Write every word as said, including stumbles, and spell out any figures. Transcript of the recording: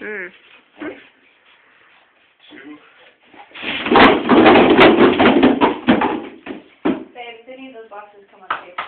Hmm. Two. Babe, if any of those boxes come up,